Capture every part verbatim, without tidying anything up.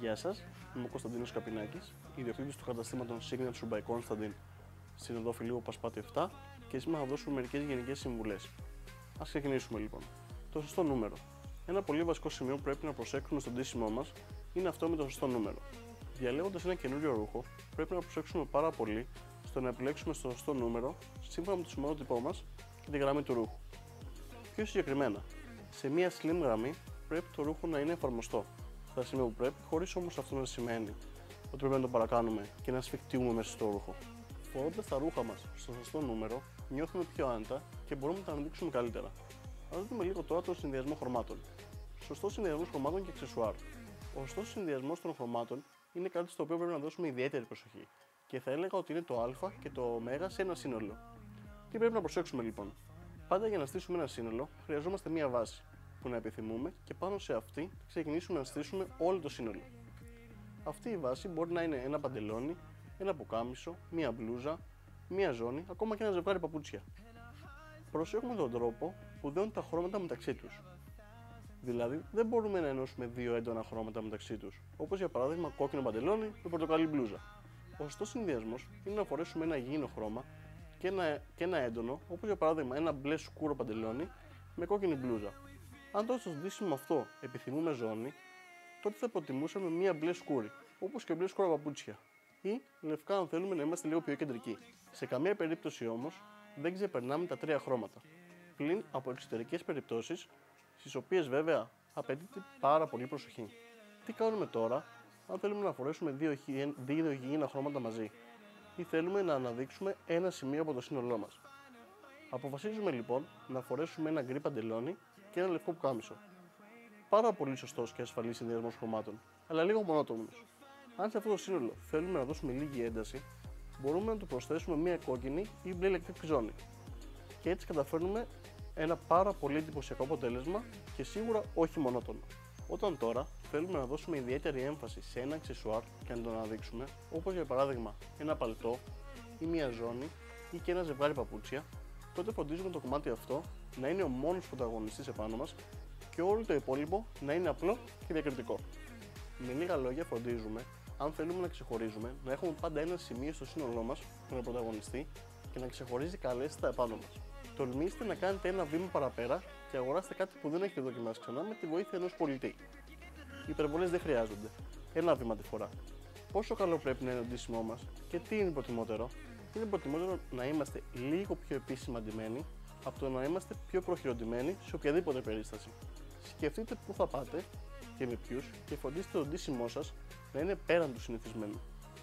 Γεια σας, είμαι ο Κωνσταντίνος Καπινάκης, ιδιοκτήτης του καταστήματος Signature by Constantin στην οδό Φιλίππου Πασπάτη επτά και σήμερα θα δώσουμε μερικές γενικές συμβουλές. Ας ξεκινήσουμε λοιπόν. Το σωστό νούμερο. Ένα πολύ βασικό σημείο που πρέπει να προσέξουμε στον ντύσιμό μας είναι αυτό με το σωστό νούμερο. Διαλέγοντας ένα καινούριο ρούχο, πρέπει να προσέξουμε πάρα πολύ στο να επιλέξουμε στο σωστό νούμερο σύμφωνα με το σημειότυπό μας και τη γραμμή του ρούχου. Πιο συγκεκριμένα, σε μία slim γραμμή πρέπει το ρούχο να είναι εφαρμοστό στα σημεία που πρέπει, χωρίς όμως αυτό να σημαίνει ότι πρέπει να το παρακάνουμε και να σφιχτιούμε μέσα στο ρούχο. Φορώντας τα ρούχα μας στο σωστό νούμερο, νιώθουμε πιο άνετα και μπορούμε να τα αναδείξουμε καλύτερα. Ας δούμε λίγο τώρα τον συνδυασμό χρωμάτων. Σωστός συνδυασμός χρωμάτων και αξεσουάρ. Ο σωστός συνδυασμός των χρωμάτων είναι κάτι στο οποίο πρέπει να δώσουμε ιδιαίτερη προσοχή και θα έλεγα ότι είναι το Α και το Ω σε ένα σύνολο. Τι πρέπει να προσέξουμε λοιπόν? Πάντα για να στήσουμε ένα σύνολο χρειαζόμαστε μία βάση που να επιθυμούμε και πάνω σε αυτή θα ξεκινήσουμε να στήσουμε όλο το σύνολο. Αυτή η βάση μπορεί να είναι ένα παντελόνι, ένα πουκάμισο, μία μπλούζα, μία ζώνη, ακόμα και ένα ζευγάρι παπούτσια. Προσέχουμε τον τρόπο που δένουν τα χρώματα μεταξύ τους. Δηλαδή, δεν μπορούμε να ενώσουμε δύο έντονα χρώματα μεταξύ τους, όπως για παράδειγμα κόκκινο παντελόνι με πορτοκαλί μπλούζα. Ο σωστός συνδυασμός είναι να φορέσουμε ένα γήινο χρώμα και ένα, και ένα έντονο, όπως για παράδειγμα ένα μπλε σκούρο παντελόνι με κόκκινη μπλούζα. Αν τώρα στο ντύσιμο αυτό επιθυμούμε ζώνη, τότε θα προτιμούσαμε μία μπλε σκούρη, όπως και μπλε σκούρα παπούτσια, ή λευκά αν θέλουμε να είμαστε λίγο πιο κεντρικοί. Σε καμία περίπτωση όμως δεν ξεπερνάμε τα τρία χρώματα, πλην από εξωτερικές περιπτώσεις, στις οποίες βέβαια απαιτείται πάρα πολύ προσοχή. Τι κάνουμε τώρα αν θέλουμε να φορέσουμε δύο, δύο γήινα χρώματα μαζί ή θέλουμε να αναδείξουμε ένα σημείο από το σύνολό μας? Αποφασίζουμε λοιπόν να φορέσουμε ένα γκρι παντελόνι και ένα λευκό πουκάμισο. Πάρα πολύ σωστός και ασφαλής συνδυασμός χρωμάτων, αλλά λίγο μονότονος. Αν σε αυτό το σύνολο θέλουμε να δώσουμε λίγη ένταση, μπορούμε να του προσθέσουμε μία κόκκινη ή μπλε ηλεκτρική ζώνη. Και έτσι καταφέρνουμε ένα πάρα πολύ εντυπωσιακό αποτέλεσμα και σίγουρα όχι μονότονο. Όταν τώρα θέλουμε να δώσουμε ιδιαίτερη έμφαση σε ένα αξεσουάρ και να το αναδείξουμε, όπως για παράδειγμα ένα παλτό ή μία ζώνη ή και ένα ζευγάρι παπούτσια, τότε φροντίζουμε το κομμάτι αυτό να είναι ο μόνος πρωταγωνιστής επάνω μας και όλο το υπόλοιπο να είναι απλό και διακριτικό. Με λίγα λόγια, φροντίζουμε, αν θέλουμε να ξεχωρίζουμε, να έχουμε πάντα ένα σημείο στο σύνολό μας που είναι πρωταγωνιστή και να ξεχωρίζει καλέσθητα επάνω μας. Τολμήστε να κάνετε ένα βήμα παραπέρα και αγοράστε κάτι που δεν έχετε δοκιμάσει ξανά με τη βοήθεια ενός πολιτή. Οι υπερβολές δεν χρειάζονται. Ένα βήμα τη φορά. Πόσο καλό πρέπει να είναι το ντύσιμό μας και τι είναι προτιμότερο? Είναι προτιμότερο να είμαστε λίγο πιο επίσημα ντυμένοι από το να είμαστε πιο προχειροντυμένοι σε οποιαδήποτε περίσταση. Σκεφτείτε πού θα πάτε και με ποιους και φροντίστε το ντύσιμό σας να είναι πέραν του συνηθισμένου.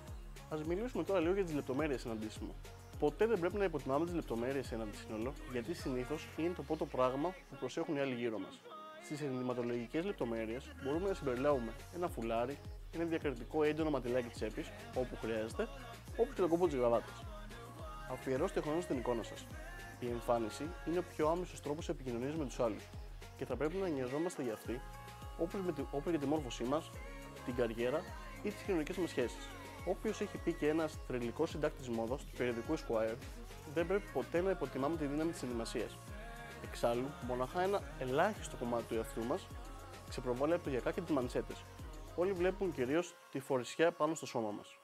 Ας μιλήσουμε τώρα λίγο για τις λεπτομέρειες σε ένα ντύσιμο. Ποτέ δεν πρέπει να υποτιμάμε τις λεπτομέρειες σε ένα σύνολο, γιατί συνήθως είναι το πρώτο πράγμα που προσέχουν οι άλλοι γύρω μας. Στις ενδυματολογικές λεπτομέρειες μπορούμε να συμπεριλάβουμε ένα φουλάρι, ένα διακριτικό έντονο ματιλάκι τσέπης όπου χρειάζεται, όπως και τον κόμπο της γραβάτας. Αφιερώστε χρόνο στην εικόνα σας. Η εμφάνιση είναι ο πιο άμεσος τρόπος επικοινωνίας με τους άλλους και θα πρέπει να νοιαζόμαστε για αυτή, όπως, με τη, όπως για τη μόρφωσή μας, την καριέρα ή τις κοινωνικές μας σχέσεις. Όποιος έχει πει και ένας τρελικός συντάκτης μόδας του περιοδικού Esquire, δεν πρέπει ποτέ να υποτιμάμε τη δύναμη της ενδυμασίας. Εξάλλου, μοναχά ένα ελάχιστο κομμάτι του εαυτού μας ξεπροβάλλει από το γιακά και τις μαντσέτες. Όλοι βλέπουν κυρίως τη φορεσιά πάνω στο σώμα μας.